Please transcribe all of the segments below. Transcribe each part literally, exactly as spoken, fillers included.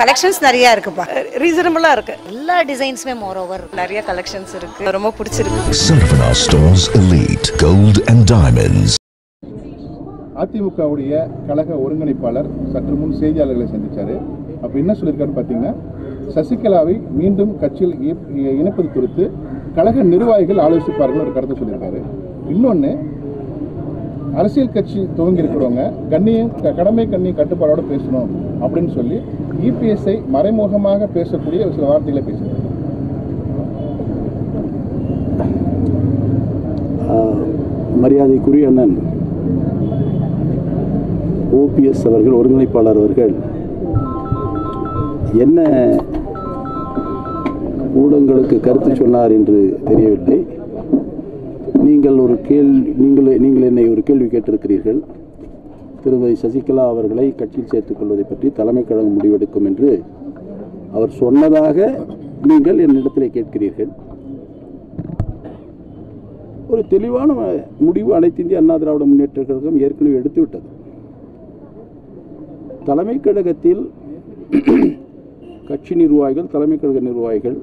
Collections நிறைய இருக்குப்பா, ரீசனபிளா இருக்கு. எல்லா டிசைன்ஸுமே மோர் ஓவர் நிறைய கலெக்ஷன்ஸ் இருக்கு, ரொம்ப பிடிச்சிருக்கு. Sarvana Stores Elite Gold and Diamonds. அதிமுகவுடைய கழக ஒருங்கிணைப்பாளர் சற்று முன் செய்தியாளர்களை சந்திச்சாரு. அப்ப என்ன சொல்லியிருக்காரு பார்த்தீங்கன்னா, சசிகலாவை மீண்டும் கட்சியில் இணைப்பது குறித்து கழக நிர்வாகிகள் ஆலோசிப்பார்கள் ஒரு கருத்தை சொல்லியிருக்காரு. இன்னொன்று, அரசியல் கட்சி துவங்கி இருக்கிறவங்க கண்ணியும் கடமை கண்ணியும் கட்டுப்பாடோடு பேசணும் அப்படின்னு சொல்லி இபிஎஸ்ஐ மறைமுகமாக பேசக்கூடிய சில வார்த்தைகளை பேசுகிறார். மரியாதைக்குரிய அண்ணன் ஓபிஎஸ் அவர்கள், ஒருங்கிணைப்பாளர் அவர்கள் என்ன ஊடகங்களுக்கு கருத்து சொன்னார் என்று தெரியவில்லை. நீங்கள் ஒரு கேள்வி நீங்கள் நீங்கள் என்னை ஒரு கேள்வி கேட்டிருக்கிறீர்கள். திருமதி சசிகலா அவர்களை கட்சியில் சேர்த்துக் கொள்வதை பற்றி தலைமை கழகம் முடிவெடுக்கும் என்று அவர் சொன்னதாக நீங்கள் என்னிடத்தில் கேட்கிறீர்கள். ஒரு தெளிவான முடிவு அனைத்து இந்திய அண்ணா திராவிட முன்னேற்ற கழகம் ஏற்கனவே எடுத்துவிட்டது. தலைமை கழகத்தில் கட்சி நிர்வாகிகள், தலைமை கழக நிர்வாகிகள்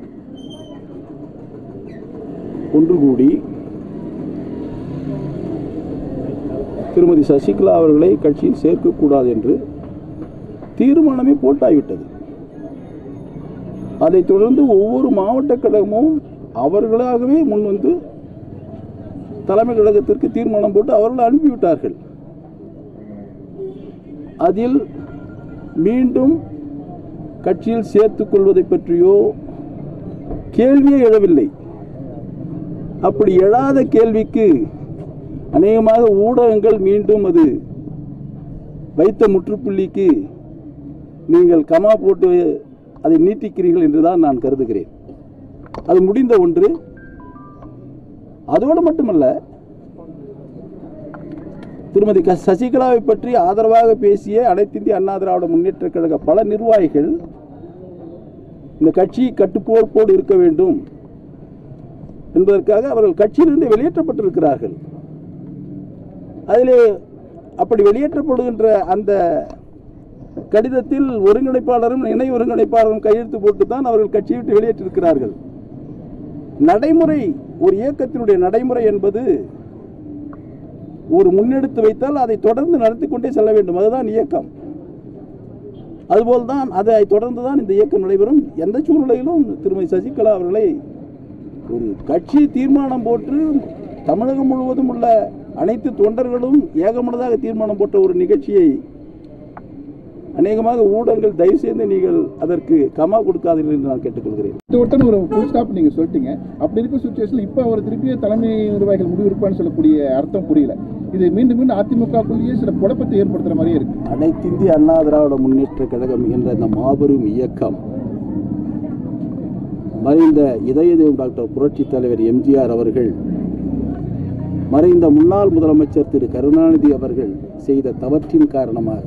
ஒன்று கூடி திருமதி சசிகலா அவர்களை கட்சியில் சேர்க்கக்கூடாது என்று தீர்மானமே போட்டாகிவிட்டது. அதைத் தொடர்ந்து ஒவ்வொரு மாவட்ட கழகமும் அவர்களாகவே முன்வந்து தலைமை கழகத்திற்கு தீர்மானம் போட்டு அவர்கள் அனுப்பிவிட்டார்கள். அதில் மீண்டும் கட்சியில் சேர்த்துக் கொள்வதை பற்றியோ கேள்வியே எழவில்லை. அப்படி எழாத கேள்விக்கு அநேகமாக ஊடகங்கள் மீண்டும் அது வைத்த முற்றுப்புள்ளிக்கு நீங்கள் கமா போட்டு அதை நீட்டிக்கிறீர்கள் என்றுதான் நான் கருதுகிறேன். அது முடிந்த ஒன்று. அதோடு மட்டுமல்ல, திருமதி சசிகலாவை பற்றி ஆதரவாக பேசிய அனைத்து இந்திய அண்ணா திராவிட முன்னேற்ற கழக பல நிர்வாகிகள் இந்த கட்சி கட்டுப்போர்ப்போடு இருக்க வேண்டும் என்பதற்காக அவர்கள் கட்சியிலிருந்து வெளியேற்றப்பட்டிருக்கிறார்கள். அதிலே அப்படி வெளியேற்றப்படுகின்ற அந்த கடிதத்தில் ஒருங்கிணைப்பாளரும் இணை ஒருங்கிணைப்பாளரும் கையெழுத்து போட்டு தான் அவர்கள் கட்சியை விட்டு வெளியேற்றிருக்கிறார்கள். நடைமுறை, ஒரு இயக்கத்தினுடைய நடைமுறை என்பது ஒரு முன்னெடுத்து வைத்தால் அதை தொடர்ந்து நடத்தி கொண்டே செல்ல வேண்டும். அதுதான் இயக்கம். அதுபோல்தான் அதை தொடர்ந்து தான் இந்த இயக்கம் நடைபெறும். எந்த சூழ்நிலையிலும் திருமதி சசிகலா அவர்களை ஒரு கட்சி தீர்மானம் போட்டு தமிழகம் முழுவதும் உள்ள அனைத்து தொண்டர்களும் ஏகமனதாக தீர்மானம் போட்ட ஒரு நிகழ்ச்சியை அநேகமாக ஊடகங்கள் தயவு செய்து நீங்கள் அதற்கு கமா கொடுக்காதீர்கள் என்று நான் கேட்டுக்கொள்கிறேன். ஒரு ஃபுல் ஸ்டாப் நீங்க சொல்லிட்டீங்க. அப்படி இருக்க சுச்சுவேஷன்ல இப்ப அவர் திருப்பிய தலைமை நிர்வாகிகள் முடிவு இருப்பான்னு சொல்லக்கூடிய அர்த்தம் புரியல. இது மீண்டும் மீண்டும் அதிமுகக்குள்ளேயே சில குழப்பத்தை ஏற்படுத்துற மாதிரியே இருக்கு. அனைத்து இந்திய அண்ணா திராவிட முன்னேற்ற கழகம் என்ற இந்த மாபெரும் இயக்கம் மறைந்த இதய தெய்வம் டாக்டர் புரட்சி தலைவர் எம்ஜிஆர் அவர்கள், மறைந்த முன்னாள் முதலமைச்சர் திரு கருணாநிதி அவர்கள் செய்த தவற்றின் காரணமாக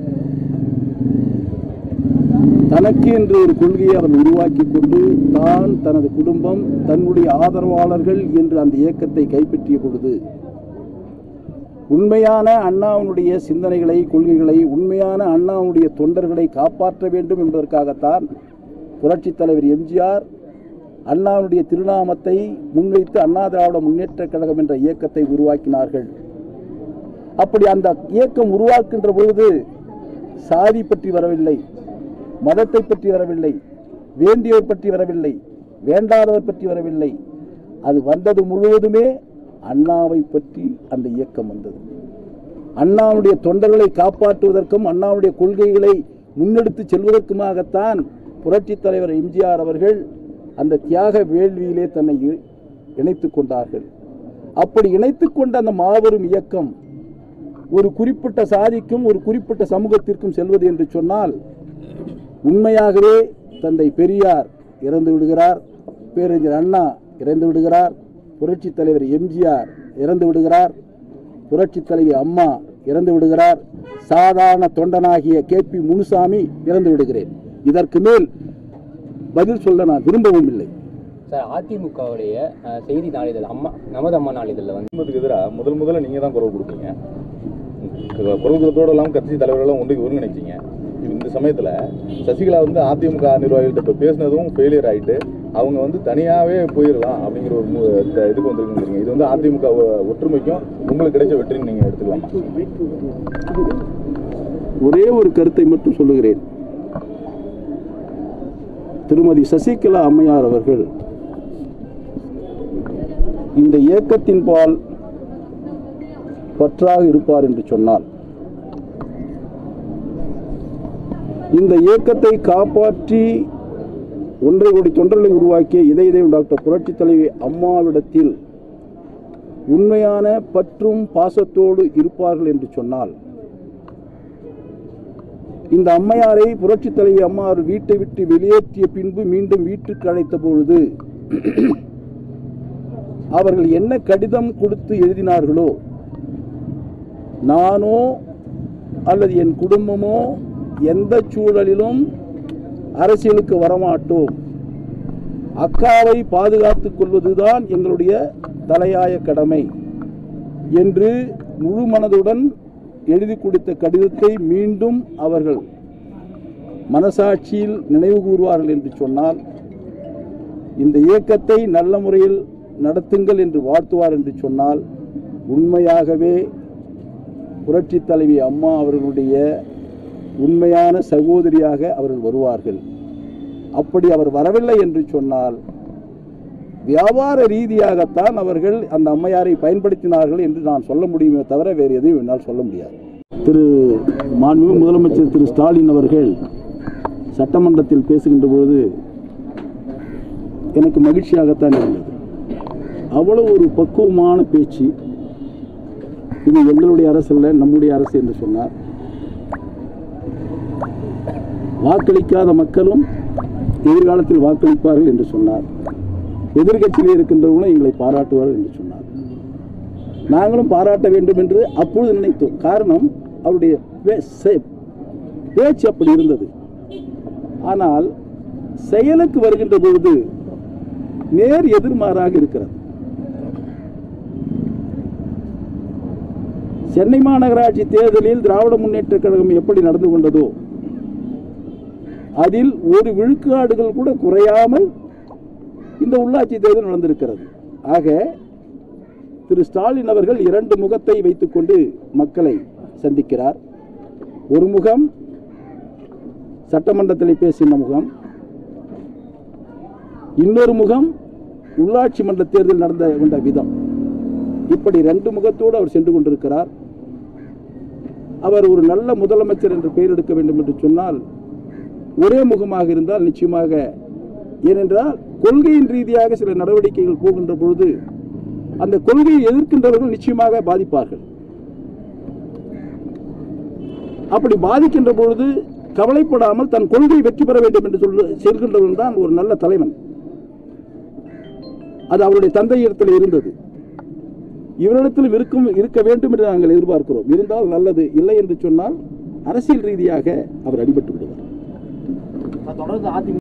தனக்கு என்று ஒரு கொள்கையை அவர் உருவாக்கி கொண்டு தான், தனது குடும்பம், தன்னுடைய ஆதரவாளர்கள் என்று அந்த இயக்கத்தை கைப்பற்றிய பொழுது உண்மையான அண்ணாவுடைய சிந்தனைகளை, கொள்கைகளை, உண்மையான அண்ணாவுடைய தொண்டர்களை காப்பாற்ற வேண்டும் என்பதற்காகத்தான் புரட்சி தலைவர் எம்ஜிஆர் அண்ணாவுடைய திருநாமத்தை முன்வைத்து அண்ணா திராவிட முன்னேற்ற கழகம் என்ற இயக்கத்தை உருவாக்கினார்கள். அப்படி அந்த இயக்கம் உருவாக்குகின்ற பொழுது சாதி பற்றி வரவில்லை, மதத்தை பற்றி வரவில்லை, வேண்டியவர் பற்றி வரவில்லை, வேண்டாதவர் பற்றி வரவில்லை. அது வந்தது முழுவதுமே அண்ணாவை பற்றி அந்த இயக்கம் வந்தது. அண்ணாவுடைய தொண்டர்களை காப்பாற்றுவதற்கும் அண்ணாவுடைய கொள்கைகளை முன்னெடுத்து செல்வதற்குமாகத்தான் புரட்சி தலைவர் எம்ஜிஆர் அவர்கள் அந்த தியாக வேள்வியிலே தன்னை இணைத்து கொண்டார்கள். அப்படி இணைத்து கொண்ட அந்த மாபெரும் இயக்கம் ஒரு குறிப்பிட்ட சாதிக்கும் ஒரு குறிப்பிட்ட சமூகத்திற்கும் செல்வது என்று சொன்னால், உண்மையாகவே தந்தை பெரியார் இறந்து விடுகிறார், பேரறிஞர் அண்ணா இறந்து விடுகிறார், புரட்சி தலைவர் எம்ஜிஆர் இறந்து விடுகிறார், புரட்சி தலைவி அம்மா இறந்து விடுகிறார், சாதாரண தொண்டனாகிய கே பி முனுசாமி இறந்து விடுகிறேன். இதற்கு மேல் பதில் சொல்ல நான் விரும்பவும் இல்லை. சார், அதிமுகவுடைய செய்தி நாளிதழ் அம்மா நமது அம்மா நாளிதழில் வந்து எதிராக முதல் முதல்ல நீங்கள் தான் குரல் கொடுப்பீங்க. குரல் கொடுத்தோடு இல்லாமல் கட்சி தலைவர்களெல்லாம் ஒன்றுக்கு ஒருங்கிணைச்சிங்க. இந்த சமயத்தில் சசிகலா வந்து அதிமுக நிர்வாகிகள்கிட்ட இப்போ பேசினதும் ஃபெயிலியர் ஆகிட்டு அவங்க வந்து தனியாகவே போயிடலாம் அப்படிங்கிற ஒரு மு- த- இதுக்கு வந்துருக்குங்க. இது வந்து அதிமுக ஒ- ஒற்றுமைக்கும் உங்களுக்கு கிடைச்ச வெற்றின்னு நீங்கள் எடுத்துக்கலாமா? ஒரே ஒரு கருத்தை மட்டும் சொல்லுகிறேன். திருமதி சசிகலா அம்மையார் அவர்கள் இந்த இயக்கத்தின் பால் பற்றாக இருப்பார் என்று சொன்னால், இந்த இயக்கத்தை காப்பாற்றி ஒன்றை கோடி தொண்டர்களை உருவாக்கிய இதய தெய்வம் டாக்டர் புரட்சித் தலைவி அம்மாவிடத்தில் உண்மையான பற்றும் பாசத்தோடு இருப்பார்கள் என்று சொன்னால், இந்த அம்மையாரை புரட்சித் தலைவி அம்மா வீட்டை விட்டு வெளியேற்றிய பின்பு மீண்டும் வீட்டுக்கு அழைத்த பொழுது அவர்கள் என்ன கடிதம் கொடுத்து எழுதினார்களோ, நானோ அல்லது என் குடும்பமோ எந்த சூழலிலும் அரசியலுக்கு வரமாட்டோம், அக்காவை பாதுகாத்துக் கொள்வதுதான் எங்களுடைய தலையாய கடமை என்று முழு மனதுடன் எழுதி கொடுத்த கடிதத்தை மீண்டும் அவர்கள் மனசாட்சியில் நினைவு கூறுவார்கள் என்று சொன்னால், இந்த இயக்கத்தை நல்ல முறையில் நடத்துங்கள் என்று வாழ்த்துவார் என்று சொன்னால், உண்மையாகவே புரட்சி தலைவி அம்மா அவர்களுடைய உண்மையான சகோதரியாக அவர்கள் வருவார்கள். அப்படி அவர் வரவில்லை என்று சொன்னால், வியாபார ரீதியாகத்தான் அவர்கள் அந்த அம்மையாரை பயன்படுத்தினார்கள் என்று நான் சொல்ல முடியுமே தவிர வேறு எதையும் என்னால் சொல்ல முடியாது. திரு மாண்புமிகு முதலமைச்சர் திரு ஸ்டாலின் அவர்கள் சட்டமன்றத்தில் பேசுகின்ற பொழுது எனக்கு மகிழ்ச்சியாகத்தான் இருந்தது. அவ்வளவு ஒரு பக்குவமான பேச்சு. இது எங்களுடைய அரசு அல்ல, நம்முடைய அரசு என்று சொன்னார். வாக்களிக்காத மக்களும் எதிர்காலத்தில் வாக்களிப்பார்கள் என்று சொன்னார். எதிர்கட்சியில் இருக்கின்றவர்களும் எங்களை பாராட்டுவார்கள் என்று சொன்னார். நாங்களும் பாராட்ட வேண்டும் என்று அப்பொழுது நினைத்தோம். காரணம், அவருடைய பேச்சு அப்படி இருந்தது. ஆனால் செயலுக்கு வருகின்ற பொழுது நேர் எதிர்மாறாக இருக்கிறது. சென்னை மாநகராட்சி தேர்தலில் திராவிட முன்னேற்ற கழகம் எப்படி நடந்து கொண்டதோ, அதில் ஒரு விழுக்காடுகள் கூட குறையாமல் இந்த உள்ளாட்சி தேர்தல் நடந்திருக்கிறது. ஆக திரு ஸ்டாலின் அவர்கள் இரண்டு முகத்தை வைத்துக்கொண்டு மக்களை சந்திக்கிறார். ஒரு முகம் சட்டமன்றத்தில் பேசின முகம், இன்னொரு முகம் உள்ளாட்சி மன்ற தேர்தல் நடந்த கொண்ட விதம். இப்படி ரெண்டு முகத்தோடு அவர் சென்று கொண்டிருக்கிறார். அவர் ஒரு நல்ல முதலமைச்சர் என்று பெயர் எடுக்க வேண்டும் என்று சொன்னால் ஒரே முகமாக இருந்தால் நிச்சயமாக, ஏனென்றால் கொள்கையின் ரீதியாக சில நடவடிக்கைகள் போகின்ற பொழுது அந்த கொள்கையை எதிர்க்கின்றவர்கள் நிச்சயமாக பாதிப்பார்கள். அப்படி பாதிக்கின்ற பொழுது கவலைப்படாமல் தன் கொள்கை வெற்றி பெற வேண்டும் என்று சொல்ல செல்கின்றவர்கள் தான் ஒரு நல்ல தலைவன். அது அவருடைய தந்தையிடத்தில் இருந்தது. இவரிடத்திலும் இருக்கும் இருக்க வேண்டும் என்று நாங்கள் எதிர்பார்க்கிறோம். இருந்தால் நல்லது, இல்லை என்று சொன்னால் அரசியல் ரீதியாக அவர் அடிபட்டு விடுவார். தொடர்ந்து